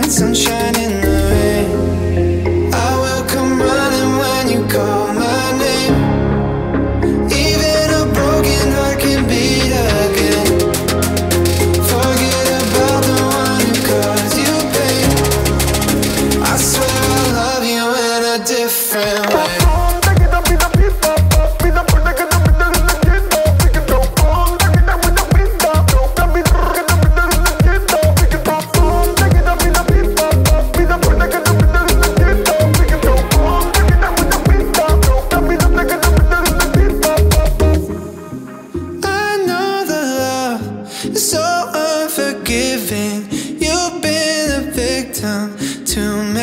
sunshine in the rain. I will come running when you call my name. Even a broken heart can beat again. Forget about the one who caused you pain. I swear I love you in a different way. So unforgiving, you've been a victim to me.